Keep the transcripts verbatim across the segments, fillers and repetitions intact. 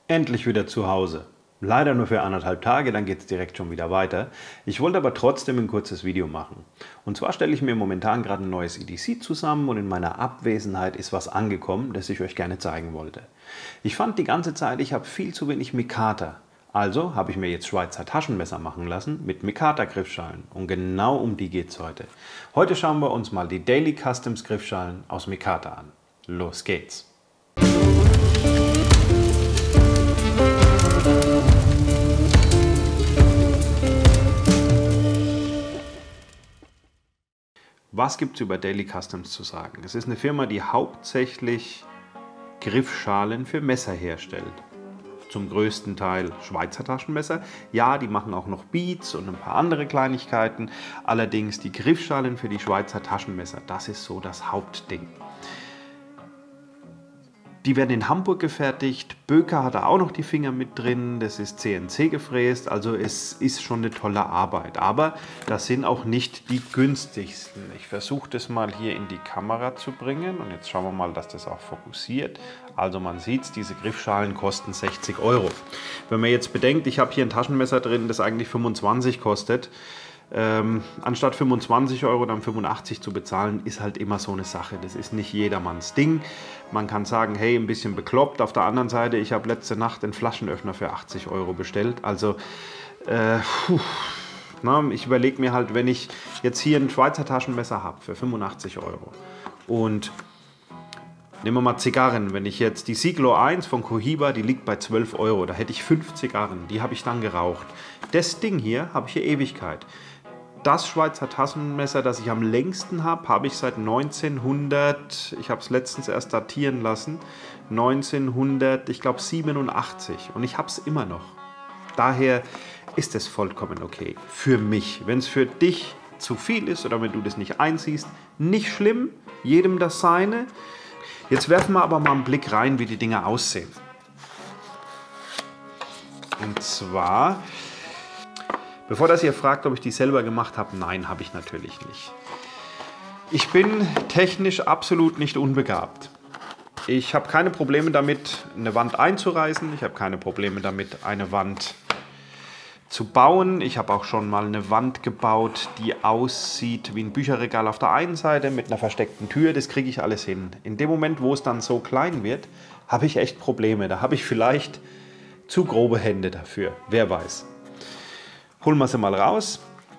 Endlich wieder zu Hause. Leider nur für anderthalb Tage, dann geht es direkt schon wieder weiter. Ich wollte aber trotzdem ein kurzes Video machen. Und zwar stelle ich mir momentan gerade ein neues E D C zusammen und in meiner Abwesenheit ist was angekommen, das ich euch gerne zeigen wollte. Ich fand die ganze Zeit, ich habe viel zu wenig Mikata. Also habe ich mir jetzt Schweizer Taschenmesser machen lassen mit Mikata-Griffschalen. Und genau um die geht es heute. Heute schauen wir uns mal die Daily Customs Griffschalen aus Mikata an. Los geht's! Was gibt es über Daily Customs zu sagen? Es ist eine Firma, die hauptsächlich Griffschalen für Messer herstellt. Zum größten Teil Schweizer Taschenmesser. Ja, die machen auch noch Beads und ein paar andere Kleinigkeiten. Allerdings die Griffschalen für die Schweizer Taschenmesser, das ist so das Hauptding. Die werden in Hamburg gefertigt. Böker hat da auch noch die Finger mit drin. Das ist C N C gefräst, also es ist schon eine tolle Arbeit. Aber das sind auch nicht die günstigsten. Ich versuche das mal hier in die Kamera zu bringen und jetzt schauen wir mal, dass das auch fokussiert. Also man sieht es, diese Griffschalen kosten sechzig Euro. Wenn man jetzt bedenkt, ich habe hier ein Taschenmesser drin, das eigentlich fünfundzwanzig kostet. Ähm, anstatt fünfundzwanzig Euro dann fünfundachtzig zu bezahlen, ist halt immer so eine Sache. Das ist nicht jedermanns Ding. Man kann sagen, hey, ein bisschen bekloppt. Auf der anderen Seite, ich habe letzte Nacht einen Flaschenöffner für achtzig Euro bestellt. Also, äh, puh, na, ich überlege mir halt, wenn ich jetzt hier ein Schweizer Taschenmesser habe für fünfundachtzig Euro und nehmen wir mal Zigarren. Wenn ich jetzt die Siglo eins von Cohiba, die liegt bei zwölf Euro. Da hätte ich fünf Zigarren, die habe ich dann geraucht. Das Ding hier habe ich hier Ewigkeit. Das Schweizer Taschenmesser, das ich am längsten habe, habe ich seit neunzehnhundert, ich habe es letztens erst datieren lassen, neunzehnhundert, ich glaube siebenundachtzig. Und ich habe es immer noch. Daher ist es vollkommen okay. Für mich. Wenn es für dich zu viel ist oder wenn du das nicht einsiehst, nicht schlimm. Jedem das seine. Jetzt werfen wir aber mal einen Blick rein, wie die Dinger aussehen. Und zwar, bevor das ihr fragt, ob ich die selber gemacht habe, nein, habe ich natürlich nicht. Ich bin technisch absolut nicht unbegabt. Ich habe keine Probleme damit, eine Wand einzureißen. Ich habe keine Probleme damit, eine Wand zu bauen. Ich habe auch schon mal eine Wand gebaut, die aussieht wie ein Bücherregal auf der einen Seite mit einer versteckten Tür. Das kriege ich alles hin. In dem Moment, wo es dann so klein wird, habe ich echt Probleme. Da habe ich vielleicht zu grobe Hände dafür. Wer weiß. Holen wir sie mal raus.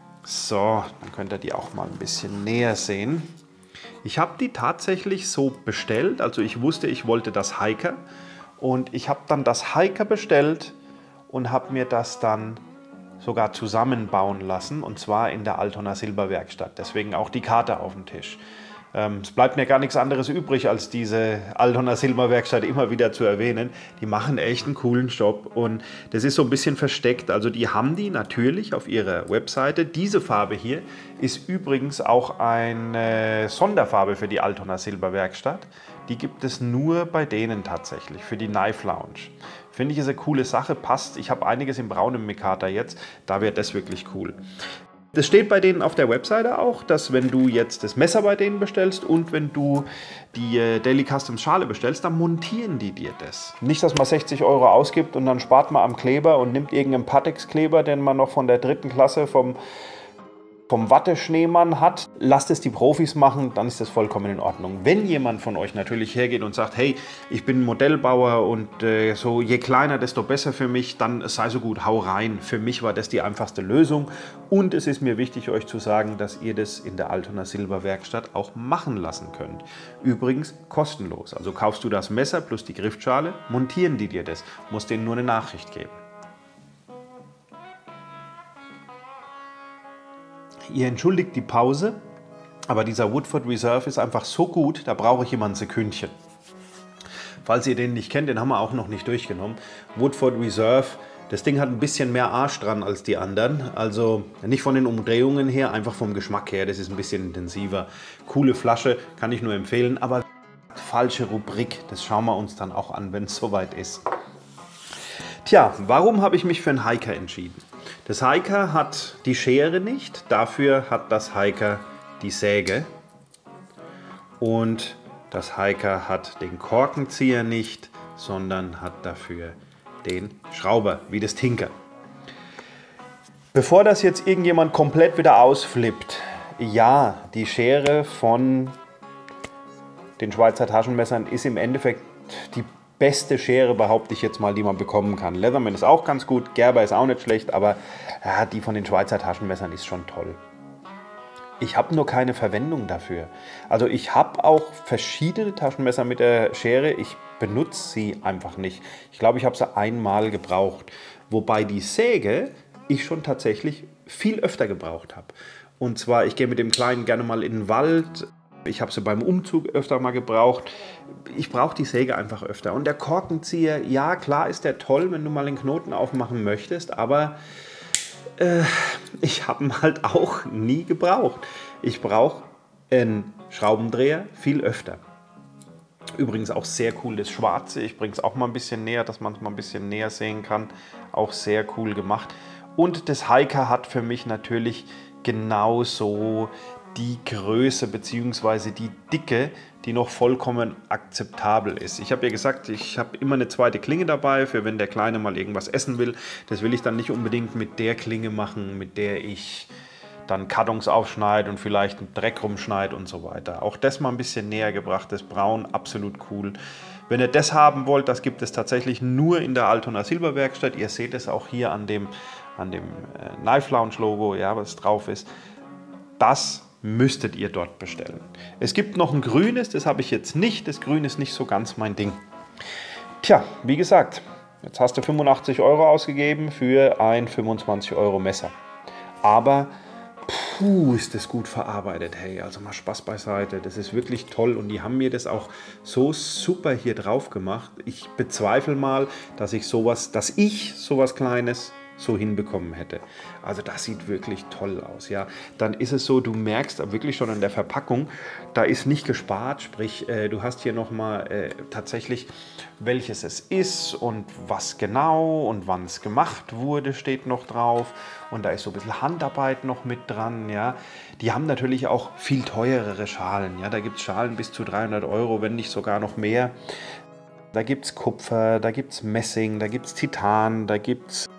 So, dann könnt ihr die auch mal ein bisschen näher sehen. Ich habe die tatsächlich so bestellt. Also ich wusste, ich wollte das Hiker. Und ich habe dann das Hiker bestellt und habe mir das dann sogar zusammenbauen lassen, und zwar in der Altona Silberwerkstatt. Deswegen auch die Karte auf dem Tisch. Ähm, es bleibt mir gar nichts anderes übrig, als diese Altona Silberwerkstatt immer wieder zu erwähnen. Die machen echt einen coolen Job und das ist so ein bisschen versteckt. Also die haben die natürlich auf ihrer Webseite. Diese Farbe hier ist übrigens auch eine Sonderfarbe für die Altona Silberwerkstatt. Die gibt es nur bei denen tatsächlich, für die Knife Lounge. Finde ich, ist eine coole Sache, passt. Ich habe einiges in braunem Mikata jetzt, da wird das wirklich cool. Das steht bei denen auf der Webseite auch, dass wenn du jetzt das Messer bei denen bestellst und wenn du die äh, Daily Customs Schale bestellst, dann montieren die dir das. Nicht, dass man sechzig Euro ausgibt und dann spart man am Kleber und nimmt irgendeinen Pateks-Kleber, den man noch von der dritten Klasse vom vom Watteschneemann hat, lasst es die Profis machen, dann ist das vollkommen in Ordnung. Wenn jemand von euch natürlich hergeht und sagt, hey, ich bin Modellbauer und äh, so je kleiner, desto besser für mich, dann sei so gut, hau rein. Für mich war das die einfachste Lösung und es ist mir wichtig, euch zu sagen, dass ihr das in der Altona Silberwerkstatt auch machen lassen könnt. Übrigens kostenlos. Also kaufst du das Messer plus die Griffschale, montieren die dir das, musst denen nur eine Nachricht geben. Ihr entschuldigt die Pause, aber dieser Woodford Reserve ist einfach so gut, da brauche ich immer ein Sekündchen. Falls ihr den nicht kennt, den haben wir auch noch nicht durchgenommen. Woodford Reserve, das Ding hat ein bisschen mehr Arsch dran als die anderen. Also nicht von den Umdrehungen her, einfach vom Geschmack her, das ist ein bisschen intensiver. Coole Flasche, kann ich nur empfehlen, aber falsche Rubrik, das schauen wir uns dann auch an, wenn es soweit ist. Tja, warum habe ich mich für einen Hiker entschieden? Das Hiker hat die Schere nicht, dafür hat das Hiker die Säge und das Hiker hat den Korkenzieher nicht, sondern hat dafür den Schrauber, wie das Tinker. Bevor das jetzt irgendjemand komplett wieder ausflippt, ja, die Schere von den Schweizer Taschenmessern ist im Endeffekt die beste Schere, behaupte ich jetzt mal, die man bekommen kann. Leatherman ist auch ganz gut, Gerber ist auch nicht schlecht, aber ja, die von den Schweizer Taschenmessern ist schon toll. Ich habe nur keine Verwendung dafür. Also ich habe auch verschiedene Taschenmesser mit der Schere, ich benutze sie einfach nicht. Ich glaube, ich habe sie einmal gebraucht, wobei die Säge ich schon tatsächlich viel öfter gebraucht habe. Und zwar, ich gehe mit dem Kleinen gerne mal in den Wald. Ich habe sie beim Umzug öfter mal gebraucht. Ich brauche die Säge einfach öfter. Und der Korkenzieher, ja klar ist der toll, wenn du mal einen Knoten aufmachen möchtest, aber äh, ich habe ihn halt auch nie gebraucht. Ich brauche einen Schraubendreher viel öfter. Übrigens auch sehr cool das Schwarze. Ich bringe es auch mal ein bisschen näher, dass man es mal ein bisschen näher sehen kann. Auch sehr cool gemacht. Und das Haiker hat für mich natürlich genauso die Größe bzw. die Dicke, die noch vollkommen akzeptabel ist. Ich habe ja gesagt, ich habe immer eine zweite Klinge dabei, für wenn der Kleine mal irgendwas essen will. Das will ich dann nicht unbedingt mit der Klinge machen, mit der ich dann Kartons aufschneide und vielleicht einen Dreck rumschneide und so weiter. Auch das mal ein bisschen näher gebracht, das Braun, absolut cool. Wenn ihr das haben wollt, das gibt es tatsächlich nur in der Altona Silberwerkstatt. Ihr seht es auch hier an dem, an dem äh, Knife Lounge Logo, ja, was drauf ist. Das müsstet ihr dort bestellen. Es gibt noch ein grünes, das habe ich jetzt nicht. Das Grün ist nicht so ganz mein Ding. Tja, wie gesagt, jetzt hast du fünfundachtzig Euro ausgegeben für ein fünfundzwanzig Euro Messer. Aber puh, ist das gut verarbeitet. Hey, also mal Spaß beiseite. Das ist wirklich toll und die haben mir das auch so super hier drauf gemacht. Ich bezweifle mal, dass ich sowas, dass ich sowas Kleines so hinbekommen hätte. Also das sieht wirklich toll aus. Ja, dann ist es so, du merkst wirklich schon an der Verpackung, da ist nicht gespart, sprich, äh, du hast hier nochmal äh, tatsächlich, welches es ist und was genau und wann es gemacht wurde, steht noch drauf. Und da ist so ein bisschen Handarbeit noch mit dran. Ja, die haben natürlich auch viel teurere Schalen. Ja, da gibt es Schalen bis zu dreihundert Euro, wenn nicht sogar noch mehr. Da gibt es Kupfer, da gibt es Messing, da gibt es Titan, da gibt es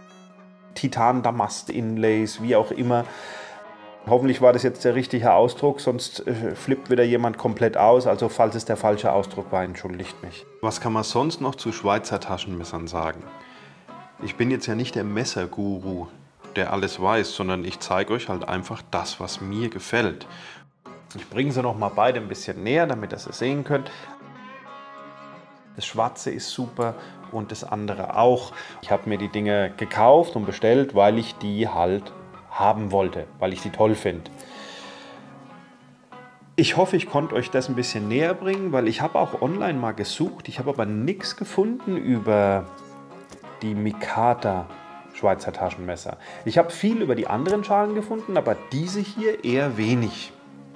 Titan-Damast-Inlays, wie auch immer. Hoffentlich war das jetzt der richtige Ausdruck, sonst äh, flippt wieder jemand komplett aus. Also falls es der falsche Ausdruck war, entschuldigt mich. Was kann man sonst noch zu Schweizer Taschenmessern sagen? Ich bin jetzt ja nicht der Messerguru, der alles weiß, sondern ich zeige euch halt einfach das, was mir gefällt. Ich bringe sie noch mal beide ein bisschen näher, damit ihr es sehen könnt. Das Schwarze ist super und das andere auch. Ich habe mir die Dinge gekauft und bestellt, weil ich die halt haben wollte, weil ich die toll finde. Ich hoffe, ich konnte euch das ein bisschen näher bringen, weil ich habe auch online mal gesucht. Ich habe aber nichts gefunden über die Mikata Schweizer Taschenmesser. Ich habe viel über die anderen Schalen gefunden, aber diese hier eher wenig.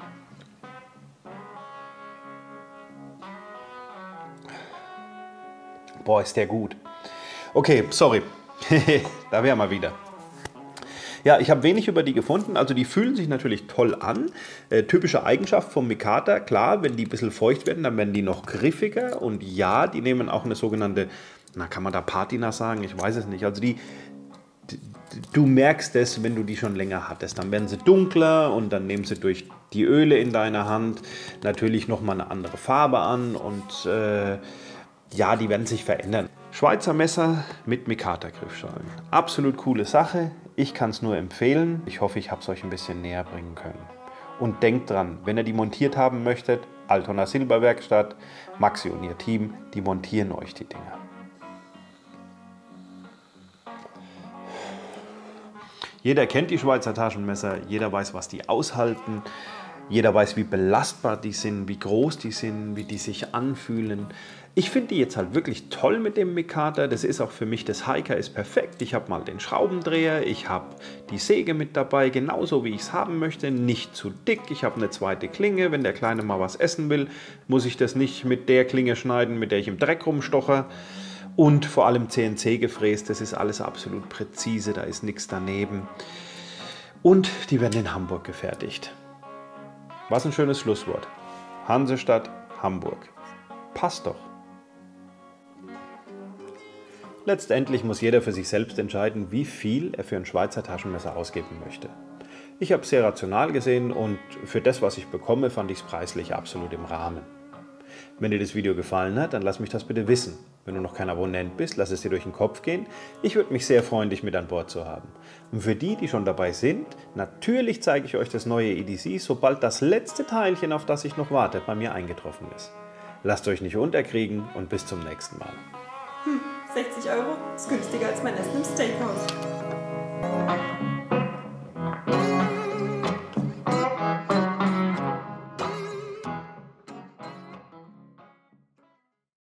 Boah, ist der gut. Okay, sorry. Da wären wir wieder. Ja, ich habe wenig über die gefunden. Also die fühlen sich natürlich toll an. Äh, typische Eigenschaft vom Mikata, klar, wenn die ein bisschen feucht werden, dann werden die noch griffiger. Und ja, die nehmen auch eine sogenannte, na kann man da Patina sagen? Ich weiß es nicht. Also die, die du merkst es, wenn du die schon länger hattest. Dann werden sie dunkler und dann nehmen sie durch die Öle in deiner Hand natürlich nochmal eine andere Farbe an und äh, ja, die werden sich verändern. Schweizer Messer mit Mikata-Griffschalen. Absolut coole Sache. Ich kann es nur empfehlen. Ich hoffe, ich habe es euch ein bisschen näher bringen können. Und denkt dran, wenn ihr die montiert haben möchtet, Altona Silberwerkstatt, Maxi und ihr Team, die montieren euch die Dinger. Jeder kennt die Schweizer Taschenmesser, jeder weiß, was die aushalten. Jeder weiß, wie belastbar die sind, wie groß die sind, wie die sich anfühlen. Ich finde die jetzt halt wirklich toll mit dem Mikata. Das ist auch für mich, das Haiker ist perfekt. Ich habe mal den Schraubendreher, ich habe die Säge mit dabei, genauso wie ich es haben möchte. Nicht zu dick, ich habe eine zweite Klinge. Wenn der Kleine mal was essen will, muss ich das nicht mit der Klinge schneiden, mit der ich im Dreck rumstoche. Und vor allem C N C gefräst, das ist alles absolut präzise, da ist nichts daneben. Und die werden in Hamburg gefertigt. Was ein schönes Schlusswort. Hansestadt, Hamburg. Passt doch. Letztendlich muss jeder für sich selbst entscheiden, wie viel er für ein Schweizer Taschenmesser ausgeben möchte. Ich habe es sehr rational gesehen und für das, was ich bekomme, fand ich es preislich absolut im Rahmen. Wenn dir das Video gefallen hat, dann lass mich das bitte wissen. Wenn du noch kein Abonnent bist, lass es dir durch den Kopf gehen. Ich würde mich sehr freuen, dich mit an Bord zu haben. Und für die, die schon dabei sind, natürlich zeige ich euch das neue E D C, sobald das letzte Teilchen, auf das ich noch warte, bei mir eingetroffen ist. Lasst euch nicht unterkriegen und bis zum nächsten Mal. Hm, sechzig Euro ist günstiger als mein Essen im Steakhouse.